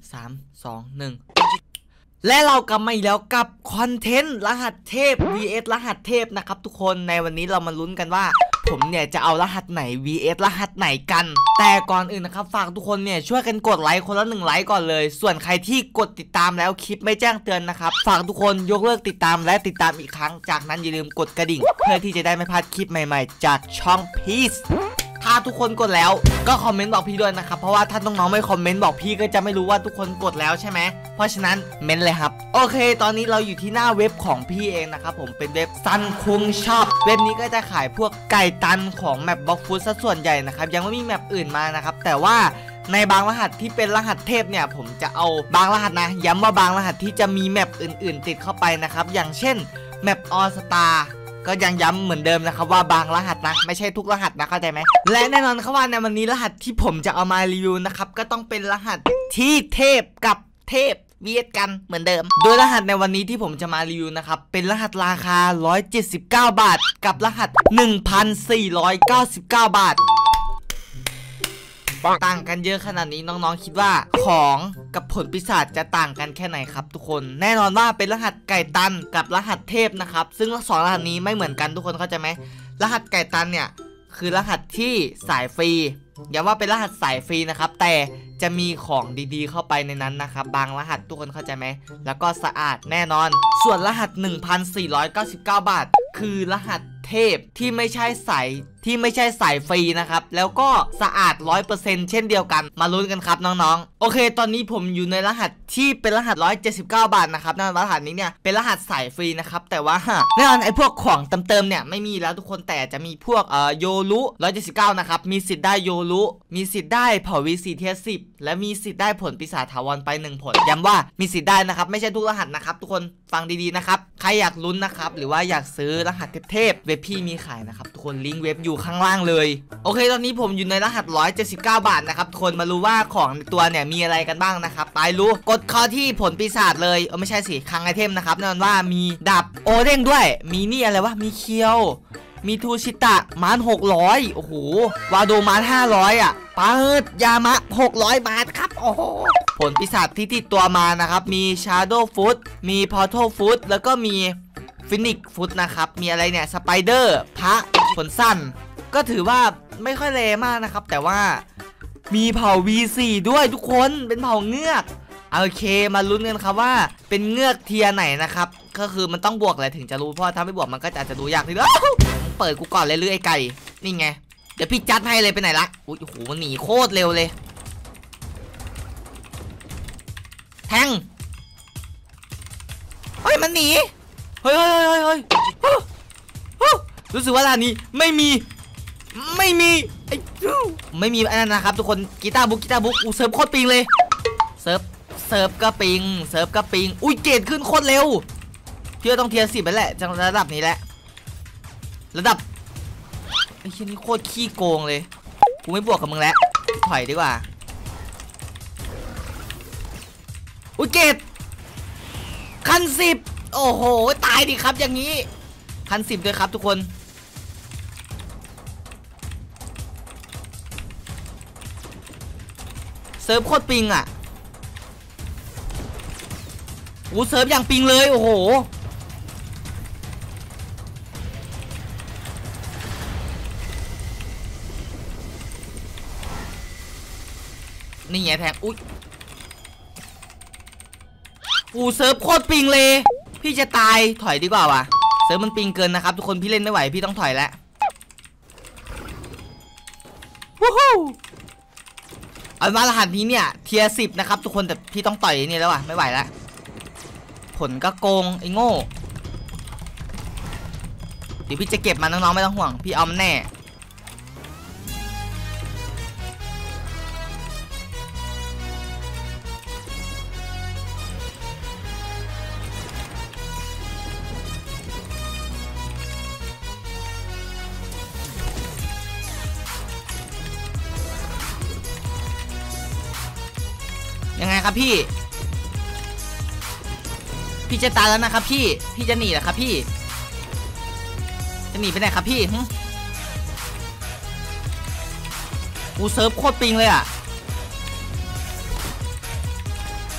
3 2 1และเรากลับมาอีกแล้วกับคอนเทนต์รหัสเทพ vs รหัสเทพนะครับทุกคนในวันนี้เรามาลุ้นกันว่าผมเนี่ยจะเอารหัสไหน vs รหัสไหนกันแต่ก่อนอื่นนะครับฝากทุกคนเนี่ยช่วยกันกดไลค์คนละ1 ไลค์ก่อนเลยส่วนใครที่กดติดตามแล้วคลิปไม่แจ้งเตือนนะครับฝากทุกคนยกเลิกติดตามและติดตามอีกครั้งจากนั้นอย่าลืมกดกระดิ่งเพื่อที่จะได้ไม่พลาดคลิปใหม่ๆจากช่อง Peaceถ้าทุกคนกดแล้วก็คอมเมนต์บอกพี่ด้วยนะครับเพราะว่าถ้าน้องๆไม่คอมเมนต์บอกพี่ก็จะไม่รู้ว่าทุกคนกดแล้วใช่ไหมเพราะฉะนั้นเม้นเลยครับโอเคตอนนี้เราอยู่ที่หน้าเว็บของพี่เองนะครับผมเป็นเว็บซันคุงช็อปเว็บนี้ก็จะขายพวกไก่ตันของแมปบล็อกฟุตซะส่วนใหญ่นะครับยังไม่มีแมปอื่นมานะครับแต่ว่าในบางรหัสที่เป็นรหัสเทพเนี่ยผมจะเอาบางรหัสนะย้ำว่าบางรหัสที่จะมีแมปอื่นๆติดเข้าไปนะครับอย่างเช่นแมปออสตาก็ยังย้ำเหมือนเดิมนะครับว่าบางรหัสนะไม่ใช่ทุกรหัสนะเข้าใจไหมและแน่นอนครับว่าในวันนี้รหัสที่ผมจะเอามารีวิวนะครับก็ต้องเป็นรหัสที่เทพกับเทพเวียดกันเหมือนเดิมโดยรหัสในวันนี้ที่ผมจะมารีวิวนะครับเป็นรหัสราคา179 บาทกับรหัส 1,499 บาทต่างกันเยอะขนาดนี้น้องๆคิดว่าของกับผลปีศาจจะต่างกันแค่ไหนครับทุกคนแน่นอนว่าเป็นรหัสไก่ตันกับรหัสเทพนะครับซึ่งสองรหัสนี้ไม่เหมือนกันทุกคนเข้าใจไหมรหัสไก่ตันเนี่ยคือรหัสที่สายฟรีอย่าว่าเป็นรหัสสายฟรีนะครับแต่จะมีของดีๆเข้าไปในนั้นนะครับบางรหัสทุกคนเข้าใจไหมแล้วก็สะอาดแน่นอนส่วนรหัส 1,499 บาทคือรหัสเทพที่ไม่ใช่สายฟรีนะครับแล้วก็สะอาด 100% เช่นเดียวกันมาลุ้นกันครับน้องๆโอเคตอนนี้ผมอยู่ในรหัสที่เป็นรหัส179 บาทนะครับในรหัสนี้เนี่ยเป็นรหัสสายฟรีนะครับแต่ว่าแน่นอนไอ้พวกของเติมเนี่ยไม่มีแล้วทุกคนแต่จะมีพวกโยรุ179นะครับมีสิทธิ์ได้โยรุมีสิทธิ์ได้เผ่า V4 เทียร์10และมีสิทธิ์ได้ผลปีศาจถาวรไป1 ผลย้ำว่ามีสิทธิ์ได้นะครับไม่ใช่ทุกรหัสนะครับทุกคนฟังดีๆนะครับใครอยากลุ้นนะครับหรือว่าอยากซื้อรหัสเทพเว็บพี่มีขายนะครับทุกคนลิงก์เว็บอยู่ข้างล่างเลยโอเคตอนนี้ผมอยู่ในรหัส179 บาทนะครับทุกคนมารู้ว่าของในตัวเนี่ยมีอะไรกันบ้างนะครับไปรู้กดเข้าที่ผลปีศาจเลยไม่ใช่สิคลังไอเทมนะครับแน่นอนว่ามีดาบโอเด้งด้วยมีนี่อะไรวะมีเคียวมีทูชิตะมาน600โอ้โหวาโดมาน500อ่ะเปิดยามะ600 บาทครับโอ้โหผลปีศาจที่ติดตัวมานะครับมี Shadow Foot มี Portal Foot แล้วก็มีฟินิกฟุตนะครับมีอะไรเนี่ยสไปเดอร์พระผลสั้นก็ถือว่าไม่ค่อยเลมากนะครับแต่ว่ามีเผ่า V4 ด้วยทุกคนเป็นเผ่าเงือกโอเคมาลุ้นกันครับว่าเป็นเงือกเทียไหนนะครับก็คือมันต้องบวกแหละถึงจะรู้เพราะถ้าไม่บวกมันก็อาจจะดูยากนิดนึงเปิดกูก่อนเลยหรือไอ้ไก่นี่ไงเดี๋ยวพี่จัดให้เลยไปไหนละโอ้โหมันหนีโคตรเร็วเลยแทงเฮ้ยมันหนีเฮ้ยรู้สึกว่าร้านนี้ไม่มีไอ้นั่นนะครับทุกคนกีตาร์บุ๊กเซิร์ฟโคตรปิงเลยเซิร์ฟก็ปิงอุ้ยเกรดขึ้นโคตรเร็วเที่ยวต้องเทียร์10ไปแหละจังระดับนี้แหละระดับไอ้เชี่ยนี่โคตรขี้โกงเลยกูไม่บวกกับมึงแล้วถอยดีกว่าอุ้ยเกรดคัน10โอ้โหตายดิครับอย่างนี้คัน10ด้วยครับทุกคนเซิร์ฟโคตรปิงอ่ะโอ้เซิร์ฟอย่างปิงเลยโอ้โหนี่ไงแทงอุ๊ยเซิร์ฟโคตรปิงเลยพี่จะตายถอยดีกว่าว่ะเซิร์ฟมันปิงเกินนะครับทุกคนพี่เล่นไม่ไหวพี่ต้องถอยแล้ววู้ฮู้เอามารหัสนี้เนี่ยเทียร์10นะครับทุกคนแต่พี่ต้องต่อยนี่แล้วว่ะไม่ไหวแล้วผลก็โกงไอ้โง่เดี๋ยวพี่จะเก็บมันน้องๆไม่ต้องห่วงพี่เอามันแน่ยังไงครับพี่จะตายแล้วนะครับพี่จะหนีเหรอครับพี่จะหนีไปไหนครับพี่กูเซิร์ฟโคตรปิงเลยอ่ะ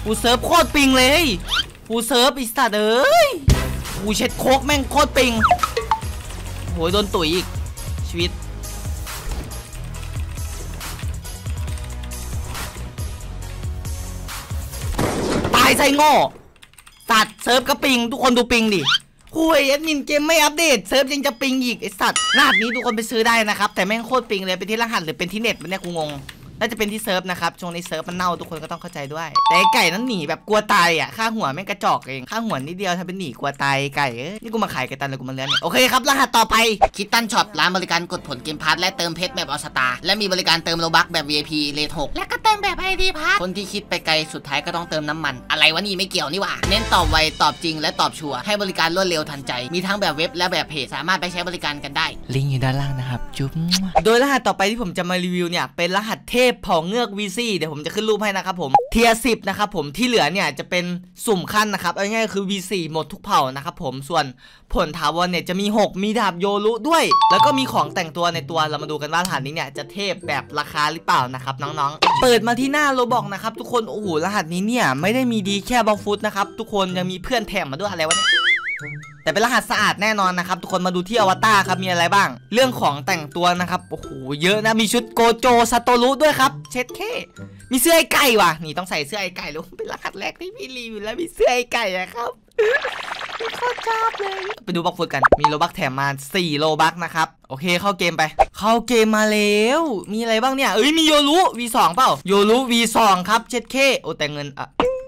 กูเซิร์ฟโคตรปิงเลยกูเซิร์ฟอีสัตว์เอ้ยกูเช็ดโคกแม่งโคตรปิงโหยโดนตุ๋ยอีกชีวิตตายไซโง่สัตว์เซิร์ฟก็ปิงทุกคนดูปิงดิคุยแอดมินเกมไม่อัปเดตเซิร์ฟยังจะปิงอีกไอสัตว์รหัสนี้ทุกคนไปซื้อได้นะครับแต่แม่งโคตรปิงเลยเป็นที่รหัสหรือเป็นที่เน็ตมันเนี่ยกูงงน่าจะเป็นที่เซิร์ฟนะครับช่วงนี้เซิร์ฟมันเน่าทุกคนก็ต้องเข้าใจด้วยแต่ไก่นั้นหนีแบบกลัวตายอ่ะค่าหัวแม่งกระจอกเองค่าหัวนิดเดียวทำเป็นหนีกลัวตายไก่นี่กูมาขายไก่ตันเลยกูมาเลี้ยงเนี่ยโอเคครับรหัสต่อไปคิตตันช็อปร้านบริการกดผลเกมพาร์ทและเติมเพชรแบบออสตาและมีบริการเติมโลบัคแบบ VIP เลท6และก็เติมแบบ ID พาร์ทคนที่คิดไปไกลสุดท้ายก็ต้องเติมน้ำมันอะไรวะนี่ไม่เกี่ยวนี่หว่าเน้นตอบไวตอบจริงและตอบชัวร์ให้บริการรวดเร็วทันใจมีทั้งแบบเว็บและแบบเพจสามารถไปใช้บริการกันได้ลิงก์อยู่ด้านล่างนะครับจุ๊บโดยรหัสต่อไปที่ผมจะมารีวิวเนี่ยเป็นรหัสเทพเผ่าเงือก VC เดี๋ยวผมจะขึ้นรูปให้นะครับผมเทียร์10นะครับผมที่เหลือเนี่ยจะเป็นสุ่มขั้นนะครับเอาง่ายๆคือ V4 หมดทุกเผ่านะครับผมส่วนผลถาวรเนี่ยจะมี6มีดาบโยรุด้วยแล้วก็มีของแต่งตัวในตัวเรามาดูกันว่ารหัสนี้เนี่ยจะเทพแบบราคาหรือเปล่านะครับน้องๆเปิดมาที่หน้าโรบอกนะครับทุกคนโอ้โหรหัสนี้เนี่ยไม่ได้มีดีแค่บัฟฟุตนะครับทุกคนยังมีเพื่อนแถมมาด้วยอะไรวะเนี่ยแต่เป็นรหัสสะอาดแน่นอนนะครับทุกคนมาดูที่อวตารครับมีอะไรบ้างเรื่องของแต่งตัวนะครับโอ้โหเยอะนะมีชุดโกโจซาโตรุด้วยครับเช็ดแค่มีเสื้อไอ้ไก่ว่ะนี่ต้องใส่เสื้อไอ้ไก่แล้วเป็นรหัสแรกที่พี่รีวิวแล้วมีเสื้อไอ้ไก่อะครับโคตรชอบเลยไปดูบัคฟุตกันมีโลบัคแถมมา4โลบัคนะครับโอเคเข้าเกมไปเข้าเกมมาแล้วมีอะไรบ้างเนี่ยมีโยรุ V2 เปล่าโยรุ V2 ครับเช็ดแค่โอ้แต่เงิน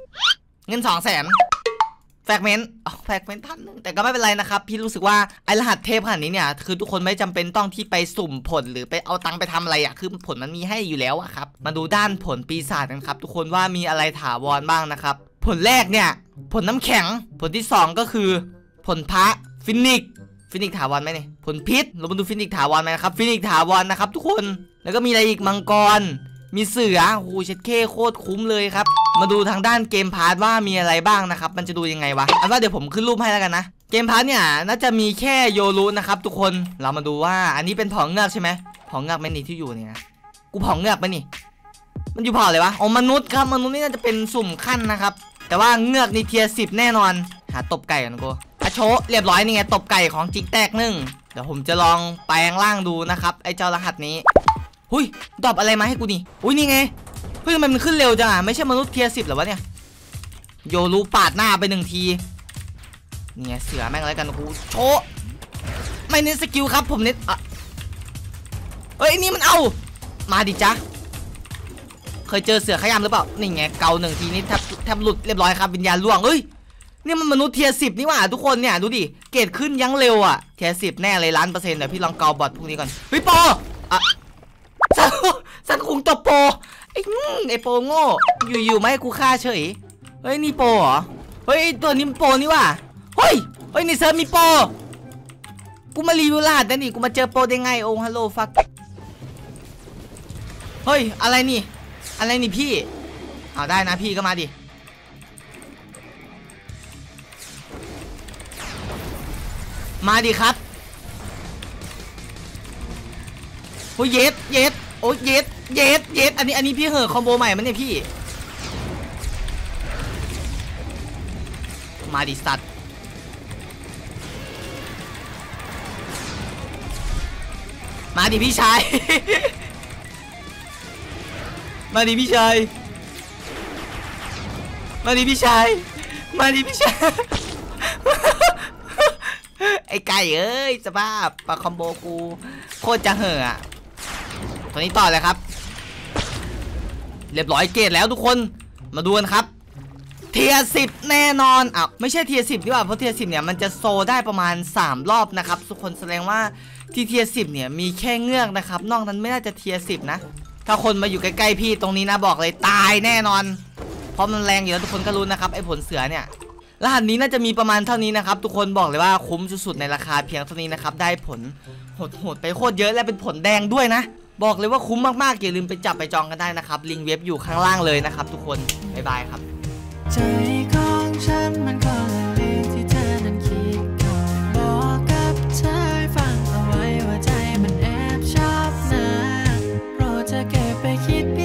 200,000แฟกเมนต์1,000แต่ก็ไม่เป็นไรนะครับพี่รู้สึกว่าไอรหัสเทพขนาดนี้เนี่ยคือทุกคนไม่จำเป็นต้องที่ไปสุ่มผลหรือไปเอาตังค์ไปทำอะไรอ่ะคือผลมันมีให้อยู่แล้วอะครับมาดูด้านผลปีศาจกันครับทุกคนว่ามีอะไรถาวรบ้างนะครับผลแรกเนี่ยผลน้ำแข็งผลที่2ก็คือผลพระฟินิกถาวรไหมเนี่ยผลพิษเรามาดูฟินิกถาวรไหมนะครับฟินิกถาวรนะครับทุกคนแล้วก็มีอะไรอีกมังกรมีเสือโอ้โหเช็ดเคโคตรคุ้มเลยครับมาดูทางด้านเกมพาร์ทว่ามีอะไรบ้างนะครับมันจะดูยังไงวะอันว่าเดี๋ยวผมขึ้นรูปให้แล้วกันนะเกมพาร์ทเนี่ยน่าจะมีแค่โยรุนะครับทุกคนเรามาดูว่าอันนี้เป็นเผ่าเงือกใช่ไหมเผ่าเงือกไม่นี่ที่อยู่เนี่ยกูเผ่าเงือกไปนี่มันอยู่เผ่าอะไรวะอ๋อมนุษย์ครับมนุษย์นี่น่าจะเป็นสุ่มขั้นนะครับแต่ว่าเงือกนี่เทียร์10แน่นอนหาตบไก่กันกูโชว์เรียบร้อยนี่ไงตบไก่ของจิกแตก1เดี๋ยวผมจะลองแปลงร่างดูนะครับไอ้เจ้ารหัสนี้หุ้ยตอบอะไรมาให้กูนี่อุ้ยนี่ไงเฮ้ยมันขึ้นเร็วจังอ่ะไม่ใช่มนุษย์เทียร์10หรอวะเนี่ยโยรุปาดหน้าไป1ทีนี่ไงเสือแม่งอะไรกันกูโชว์ไม่เน้นสกิลครับผมเน้นเฮ้ยนี่มันเอามาดิจ๊ะเคยเจอเสือขย้ำหรือเปล่านี่ไงเกา1ทีนี่แทบหลุดเรียบร้อยครับวิญญาณล่วงเอ้ยนี่มันมนุษย์เทียร์10นี่หว่าทุกคนเนี่ยดูดิเกรดขึ้นยังเร็วอ่ะเทียร์10แน่เลย1,000,000%เดี๋ยวพี่ลองเกาบอทพวกนี้ก่อนเฮ้ยปอสันคงตบโปไอ้โปโง่อยู่ๆไม่ให้กูฆ่าเฉยเฮ้ยนี่โปเหรอเฮ้ยตัวนี้โปนี่ว่ะเฮ้ยนี่เซิร์ฟมีโปกูมารีวิวรหัสนั่นนี่กูมาเจอโปได้ไงโอ้ฮัลโหลฟักเฮ้ยอะไรนี่พี่เอาได้นะพี่ก็มาดิมาดิครับโอ้ยเย็ดโอ้ยเย็ดอันนี้พี่เหอะคอมโบใหม่มันเนี่ยพี่มาดิสัตว์มาดิพี่ชาย มาดิพี่ชายไอ้ไก่เอ้ยสภาพปลาคอมโบกูโคตรจะเห่อตัวนี้ต่อเลยครับเรียบร้อยเกรดแล้วทุกคนมาดูกันครับเทียร์10แน่นอนไม่ใช่เทียร์10ดีกว่าเพราะเทียร์10เนี่ยมันจะโซได้ประมาณ3รอบนะครับทุกคนแสดงว่าที่เทียร์10เนี่ยมีแค่เงือกนะครับนอกนั้นไม่น่าจะเทียร์10นะถ้าคนมาอยู่ใกล้ๆพี่ตรงนี้นะบอกเลยตายแน่นอนเพราะมันแรงอยู่แล้วทุกคนก็รู้นะครับไอ้ผลเสือเนี่ยรหัสนี้น่าจะมีประมาณเท่านี้นะครับทุกคนบอกเลยว่าคุ้มสุดๆในราคาเพียงเท่านี้นะครับได้ผลโหดไปโคตรเยอะและเป็นผลแดงด้วยนะบอกเลยว่าคุ้มมากๆอย่าลืมไปจับไปจองกันได้นะครับลิงก์เว็บอยู่ข้างล่างเลยนะครับทุกคนบ๊ายบายครับใจของฉันมันก็เลยที่เธอนั้นคิดก่อนบอกกับเธอฟังเอาไว้ว่าใจมันแอบชอบนะโปรดจะเก็บไปคิด